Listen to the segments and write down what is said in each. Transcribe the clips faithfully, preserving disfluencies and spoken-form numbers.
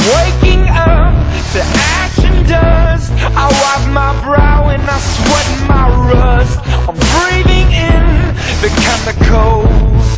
waking up to ash and dust. I wipe my brow and I sweat my rust. I'm breathing in the chemicals.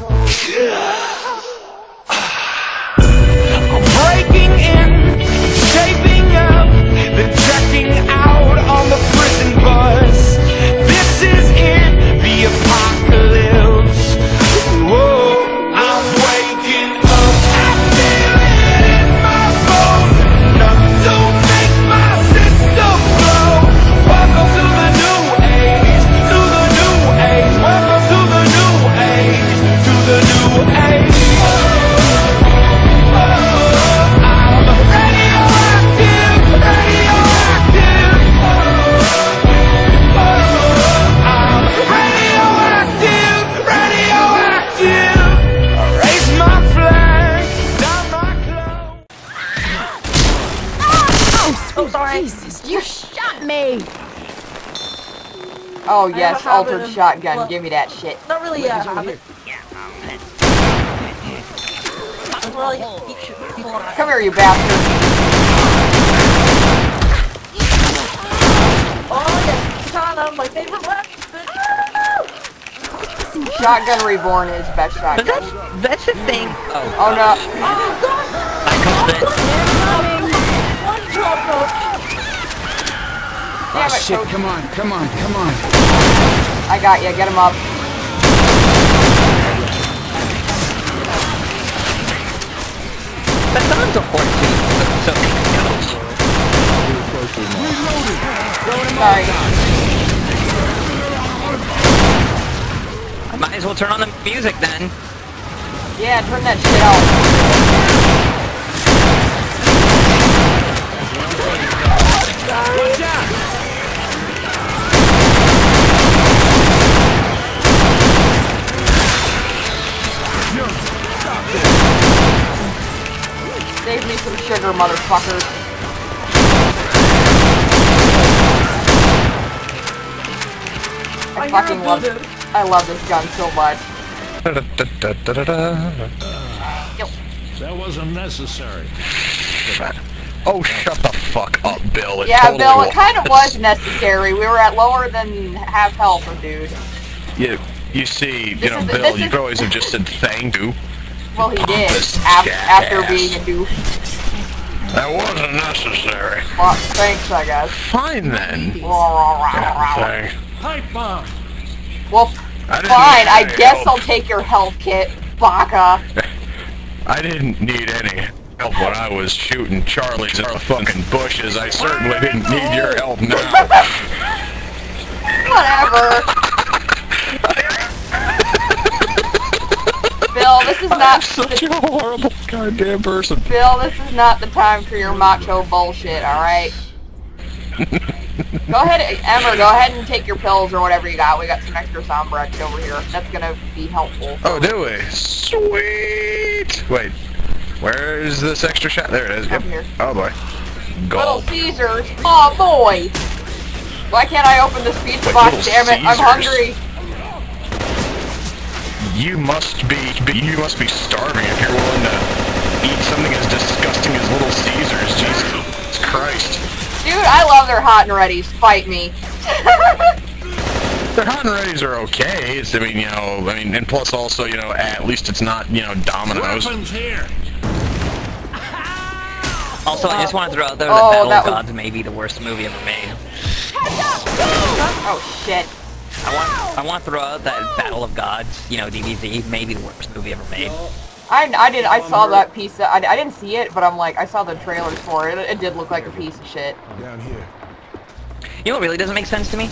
I'm breaking in, shaping up, then checking out on the prison bus. This is it, the apocalypse. Whoa, I'm waking up. I feel it in my bones, enough to make my system blow. Welcome to the new age, to the new age. Welcome to the new age, to the new age. Oh, sorry. Jesus, you shot me! Oh yes, altered shotgun. Well, give me that shit. Not really a habit. Well, he, he should, Come here, you bastard. oh yes, Katana, my favorite weapon. Shotgun Reborn is best shotgun. But that's, that's the thing. Oh, Oh no. Oh god! I called it. One drop coach. Damn Oh it, shit, Coach. come on, come on, come on. I got ya. Get him up. But someone's a horse too, so Sorry. I might as well turn on the music then. Yeah, turn that shit off. Watch out! Save me some sugar, motherfuckers. I fucking love it. I love this gun so much. Yo. That wasn't necessary. Oh, shut the fuck up, Bill. It Yeah, totally Bill, it wa- kind of was necessary. We were at lower than half health, dude. You, you see, you This know, is- Bill, this you is- could always have just said thank you. Well, he did, Pompous af after jackass. being a doof. That wasn't necessary. Well, thanks, I guess. Fine then. Well, Thanks. Pipe bomb! I didn't fine, need I any guess help. I'll take your health kit, baka. I didn't need any help when I was shooting Charlies in the fucking bushes. I certainly didn't need your help now. Whatever. Bill, this is I'm not such the, a horrible goddamn person. Bill, this is not the time for your macho bullshit, alright? Go ahead, Emmer, go ahead and take your pills or whatever you got. We got some extra Sombrex over here. That's gonna be helpful. Oh, do we? Sweet! Wait, where's this extra shot? There it is. Yep. Up here. Oh boy. Little Gulp. Caesars. Oh boy! Why can't I open this pizza Wait, box? Little Damn it, I'm Caesars? hungry. You must be, you must be starving if you're willing to eat something as disgusting as Little Caesars. Jesus Christ. Dude, I love their hot and readies. Fight me. Their hot and readies are okay. It's, I mean, you know, I mean, and plus also, you know, at least it's not, you know, Domino's. Weapons here! Also, I just want to throw out there Oh, that Battle that of was- Gods may be the worst movie ever made. Oh shit. I want I want to throw out that Battle of Gods, you know, D V D, may be the worst movie ever made. I, I did I saw that piece. Of, I, I didn't see it, but I'm like I saw the trailers for it. It, it did look like a piece of shit. Down here. You know what really doesn't make sense to me?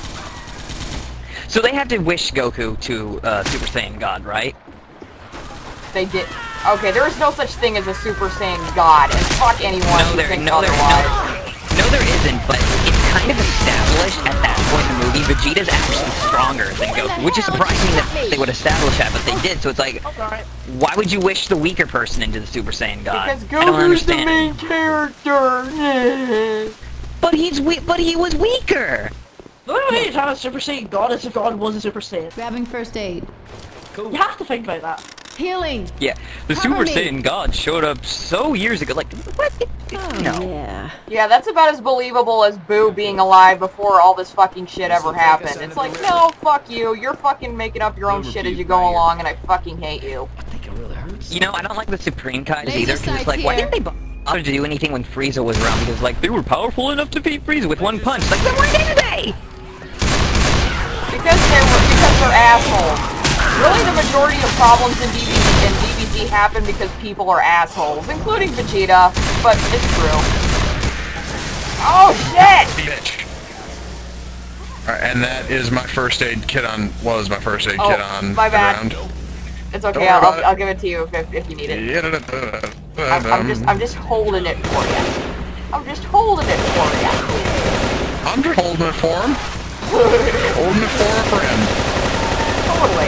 So they had to wish Goku to uh, Super Saiyan God, right? They did. Okay, there is no such thing as a Super Saiyan God, and fuck anyone No, who there, thinks no, there, otherwise. no, no, there isn't. But it's kind of established at that point in the movie. Vegeta's actually stronger than Goku, which is surprising that they would establish that, but they did. So it's like, why would you wish the weaker person into the Super Saiyan God? Because I don't Goku's the understand. main character. But he's we but he was weaker. The only way you have a Super Saiyan God is if God was a Super Saiyan. Grabbing first aid. You have to think about that. Healing. Yeah, the Cover Super me. Saiyan God showed up so years ago. Like, what? Oh, No. yeah. Yeah, that's about as believable as Boo being alive before all this fucking shit ever happened. It's like, no, fuck you. You're fucking making up your own shit as you go along, and I fucking hate you. You know, I don't like the Supreme Kai's Laser either, because it's sights like, why here. didn't they bother to do anything when Frieza was around? Because, like, they were powerful enough to beat Frieza with one punch. Like, then why didn't they? Because they're, because they're assholes. Really, the majority of problems in D B Z, in D B Z happen because people are assholes, including Vegeta, but it's true. Oh, shit! Bitch. Alright, and that is my first aid kit on, was my first aid Oh, kit on my bad. round. It's okay, Don't worry I'll, about I'll, it. I'll give it to you if, if you need it. Yeah, I'm, I'm just, I'm just holding it for you. I'm just holding it for you. I'm just holding it for him. Holding it for a friend. Totally.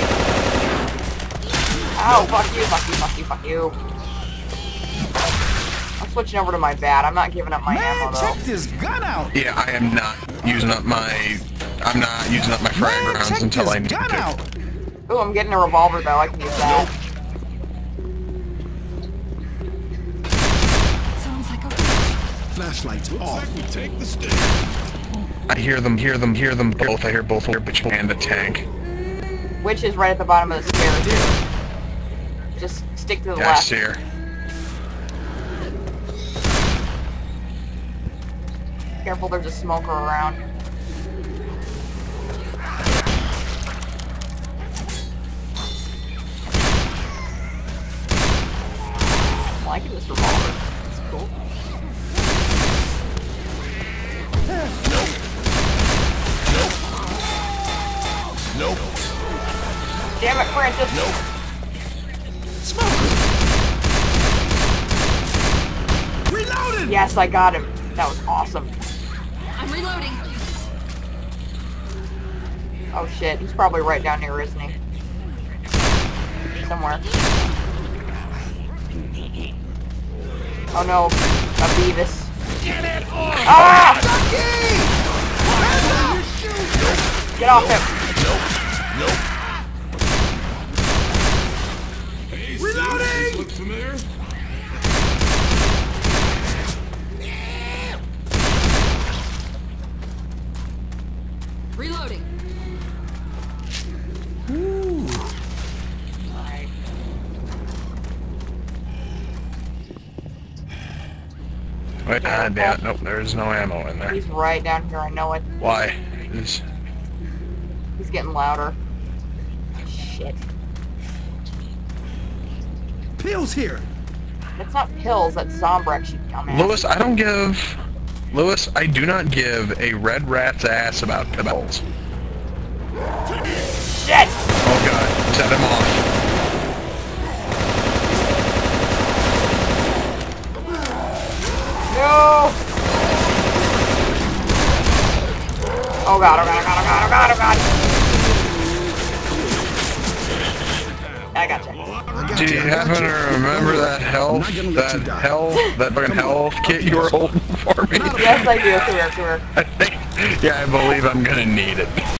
Oh, fuck you, fuck you, fuck you, fuck you. I'm switching over to my bat. I'm not giving up my ammo, though. Check this gun out. Yeah, I am not using up my, I'm not using up my frag Man, rounds check until this I need gun to. out. Ooh, I'm getting a revolver, though. I can use that. Sounds like a Flashlights off. Take the stick. I hear them, hear them, hear them both. I hear both Witch and the tank. Which is right at the bottom of the stairs, too. Just stick to the Yeah, I left. see her. Careful, there's a smoker around. I'm liking this revolver. It's cool. Nope. Damn it, Francis! Reloaded. Yes, I got him. That was awesome. I'm reloading. Oh shit, he's probably right down here, isn't he? Somewhere. Oh no, a Beavis. Ah! Get off him! Reloading. Look familiar? Reloading. Wait, ah, damn it. Nope, there's no ammo in there. He's right down here, I know it. Why? Is He's getting louder. Shit. Pills here. That's not pills, that's Zombrex, you dumbass. Lewis, I don't give... Lewis, I do not give a red rat's ass about pills. Shit! Oh god, set him off. No! Oh god, oh god, oh god, oh god, oh god, oh god! I gotcha. Do you happen to remember that health, that health, that fucking health kit you were holding for me? Yes, I do. Come here, come here. I think, yeah, I believe I'm gonna need it.